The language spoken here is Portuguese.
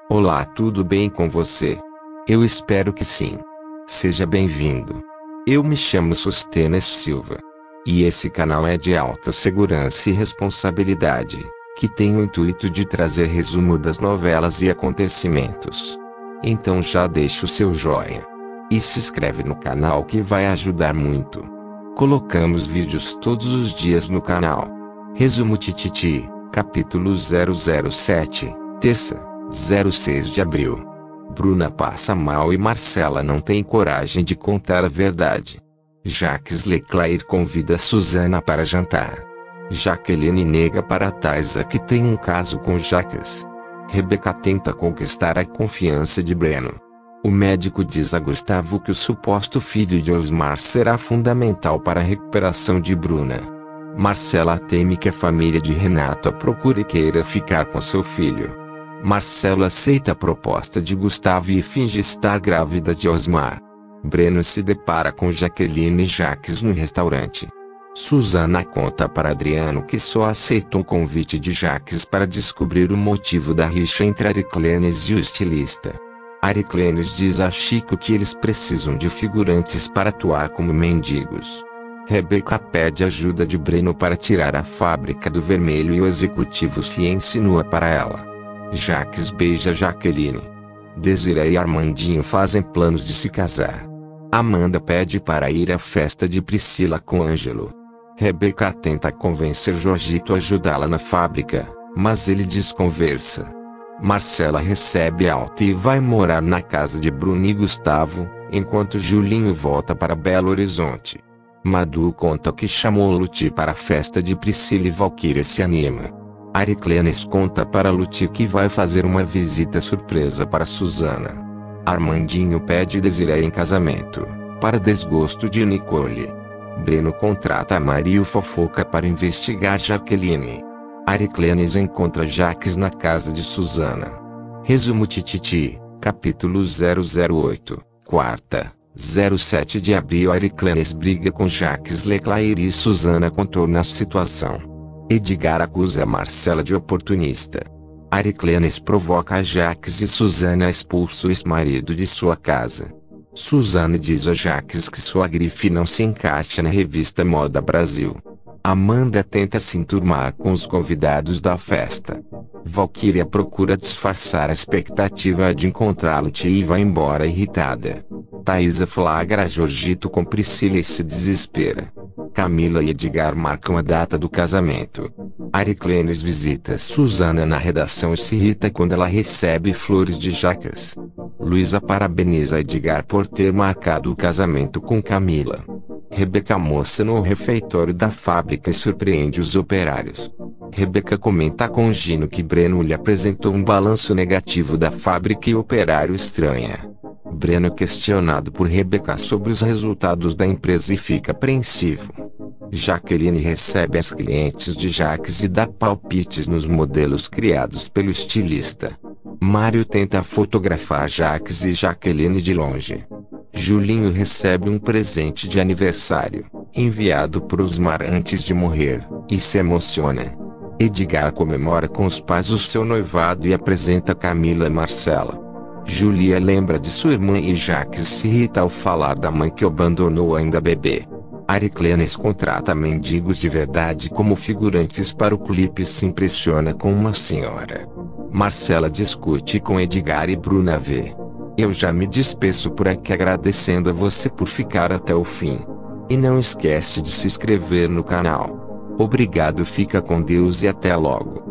Olá, tudo bem com você? Eu espero que sim. Seja bem-vindo. Eu me chamo Sustenes Silva. E esse canal é de alta segurança e responsabilidade, que tem o intuito de trazer resumo das novelas e acontecimentos. Então já deixa o seu joinha. E se inscreve no canal que vai ajudar muito. Colocamos vídeos todos os dias no canal. Resumo Tititi, capítulo 007, terça, 06 de abril. Bruna passa mal e Marcela não tem coragem de contar a verdade. Jacques Leclerc convida Susana para jantar. Jaqueline nega para Thaisa que tem um caso com Jacques. Rebeca tenta conquistar a confiança de Breno. O médico diz a Gustavo que o suposto filho de Osmar será fundamental para a recuperação de Bruna. Marcela teme que a família de Renato a procure e queira ficar com seu filho. Marcelo aceita a proposta de Gustavo e finge estar grávida de Osmar. Breno se depara com Jaqueline e Jacques no restaurante. Susana conta para Adriano que só aceitou o convite de Jacques para descobrir o motivo da rixa entre Ariclenes e o estilista. Ariclenes diz a Chico que eles precisam de figurantes para atuar como mendigos. Rebeca pede ajuda de Breno para tirar a fábrica do vermelho e o executivo se insinua para ela. Jacques beija Jaqueline. Desiree e Armandinho fazem planos de se casar. Amanda pede para ir à festa de Priscila com Ângelo. Rebeca tenta convencer Jorgito a ajudá-la na fábrica, mas ele desconversa. Marcela recebe alta e vai morar na casa de Bruno e Gustavo, enquanto Julinho volta para Belo Horizonte. Madu conta que chamou Luti para a festa de Priscila e Valquíria se anima. Ariclenes conta para Luti que vai fazer uma visita surpresa para Susana. Armandinho pede Desiree em casamento, para desgosto de Nicole. Breno contrata a Maria Fofoca para investigar Jaqueline. Ariclenes encontra Jacques na casa de Susana. Resumo Tititi, capítulo 008, quarta, 07 de abril. Ariclenes briga com Jacques Leclerc e Susana contorna a situação. Edgar acusa Marcela de oportunista. Ariclenes provoca Jacques e Susana expulsa o ex-marido de sua casa. Susana diz a Jacques que sua grife não se encaixa na revista Moda Brasil. Amanda tenta se enturmar com os convidados da festa. Valquíria procura disfarçar a expectativa de encontrá-lo e vai embora irritada. Thaisa flagra Jorgito com Priscila e se desespera. Camila e Edgar marcam a data do casamento. Ariclenes visita Susana na redação e se irrita quando ela recebe flores de Jacques. Luísa parabeniza Edgar por ter marcado o casamento com Camila. Rebeca almoça no refeitório da fábrica e surpreende os operários. Rebeca comenta com Gino que Breno lhe apresentou um balanço negativo da fábrica e o operário estranha. Breno é questionado por Rebeca sobre os resultados da empresa e fica apreensivo. Jaqueline recebe as clientes de Jacques e dá palpites nos modelos criados pelo estilista. Mário tenta fotografar Jacques e Jaqueline de longe. Julinho recebe um presente de aniversário, enviado por Osmar antes de morrer, e se emociona. Edgar comemora com os pais o seu noivado e apresenta Camila e Marcela. Julia lembra de sua irmã e Jacques se irrita ao falar da mãe que o abandonou ainda bebê. Ariclenes contrata mendigos de verdade como figurantes para o clipe e se impressiona com uma senhora. Marcela discute com Edgar e Bruna vê. Eu já me despeço por aqui agradecendo a você por ficar até o fim. E não esquece de se inscrever no canal. Obrigado, fica com Deus e até logo.